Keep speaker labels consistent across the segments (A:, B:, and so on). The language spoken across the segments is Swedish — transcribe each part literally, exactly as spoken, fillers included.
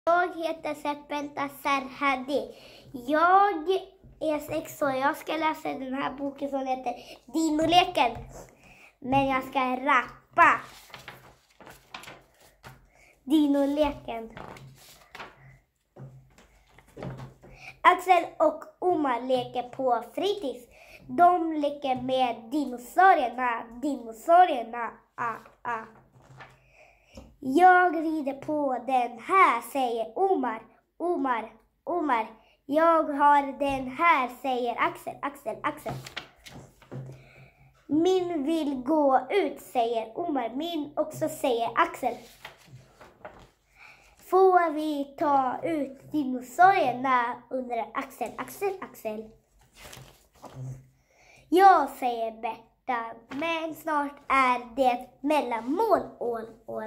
A: Jag heter Serpenta Serhadi. Jag är sex år. Jag ska läsa den här boken som heter Dinoleken. Men jag ska rappa. Dinoleken. Axel och Omar leker på fritids. De leker med dinosaurierna. Dinosaurierna. Ah, ah. Jag rider på den här, säger Omar. Omar, Omar. Jag har den här, säger Axel. Axel, Axel. Min vill gå ut, säger Omar. Min också, säger Axel. Får vi ta ut dinosaurierna, undrar Axel. Axel, Axel. Ja, säger Berta. Men snart är det mellanmål, ål, ål.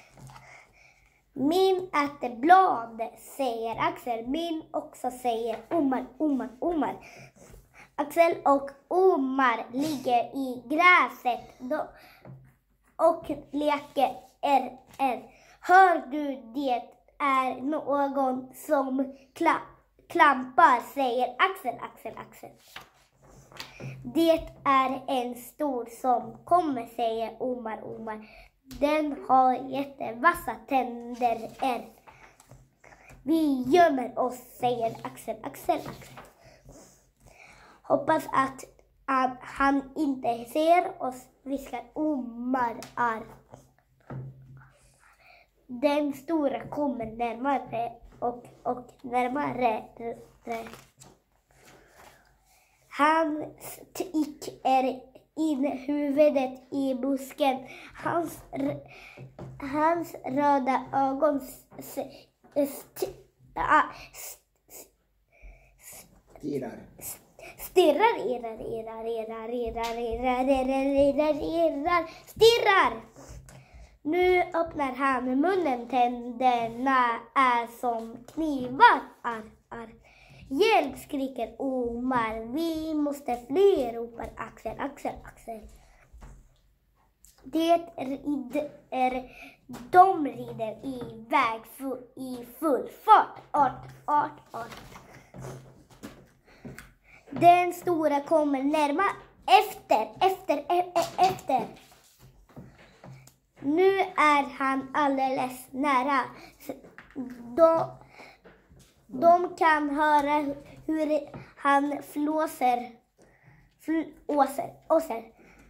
A: Min äter blad, säger Axel. Min också, säger Omar, Omar, Omar. Axel och Omar ligger i gräset då, och leker är, är. Hör du, det är någon som kla, klampar, säger Axel, Axel, Axel. Det är en stor som kommer, säger Omar, Omar. Den har jättevassa tänder. Är. Vi gömmer oss, säger Axel, Axel, Axel. Hoppas att, att han inte ser oss, viskar Omar. Ar. Den stora kommer närmare och, och närmare. Han sticker in huvudet i busken. Hans, hans röda ögon st, st,
B: stirrar.
A: Stirrar, irrar, irrar, irrar, irrar, irrar, irrar, irrar, stirrar. Nu öppnar han munnen, tänderna är som knivar. Ar, ar. Hjälp, skriker Omar. Vi måste fly, ropar Axel, Axel, Axel. Det rider, de rider iväg i full fart. Art, art, art. Den stora kommer närmare. Efter, efter, efter. Nu är han alldeles nära. De, de kan höra hur han flåser. Flåser, åser.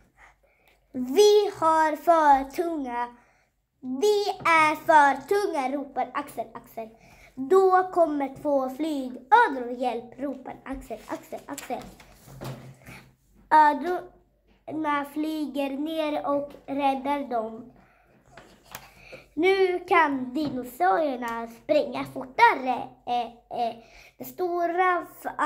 A: Vi har för tunga. Vi är för tunga, ropar Axel, Axel. Då kommer två flygödlor, hjälp, ropar Axel, Axel, Axel. Ödlorna flyger ner och räddar dem. Nu kan dinosaurierna springa fortare. Eh, eh. Det stora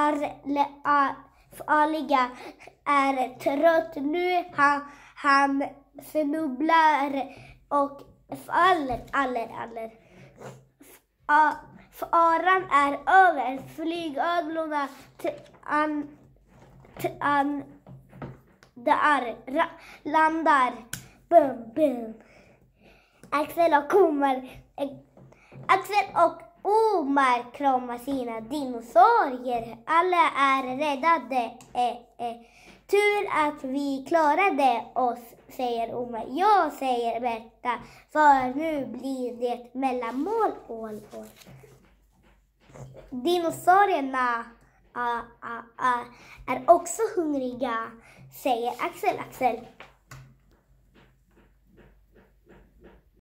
A: farliga är trött nu. Han, han snubblar och faller. Aller, aller. Faran är över. Flygödlorna an, an, där, ra, landar. Bum, bum. Axel och Omar Axel och Omar kramar sina dinosaurier. Alla är räddade. Eh, eh. Tur att vi klarade oss, säger Omar. Ja, säger Berta, för nu blir det mellanmål. Ål, ål. Dinosaurierna ah, ah, ah, är också hungriga, säger Axel, Axel.